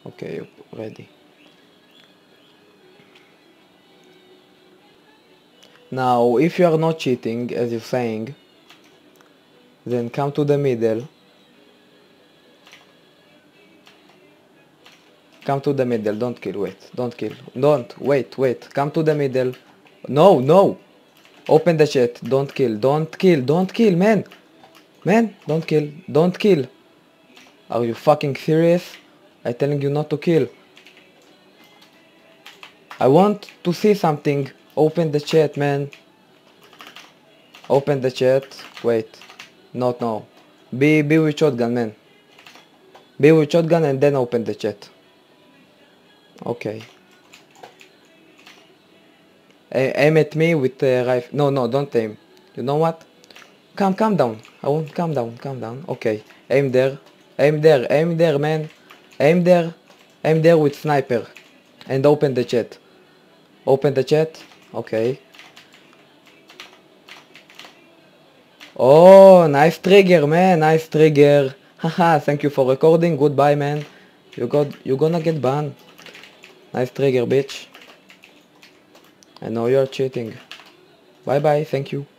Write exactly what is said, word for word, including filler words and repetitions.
Okay, ready. Now, if you are not cheating, as you're saying, then come to the middle. Come to the middle, don't kill, wait, don't kill. Don't, wait, wait, come to the middle. No, no! Open the chat, don't kill, don't kill, don't kill, man! Man, don't kill, don't kill! Are you fucking serious? I'm telling you not to kill. I want to see something. Open the chat, man. Open the chat. Wait. Not now. Be, be with shotgun, man. Be with shotgun and then open the chat. Okay. A aim at me with the rifle. No, no, don't aim. You know what? Calm, calm down. I won't calm down, calm down. Okay. Aim there. Aim there, aim there, man. Aim there. Aim there with sniper. And open the chat. Open the chat. Okay. Oh, nice trigger, man. Nice trigger. Haha, thank you for recording. Goodbye, man. You got, you're gonna get banned. Nice trigger, bitch. I know you're cheating. Bye bye, thank you.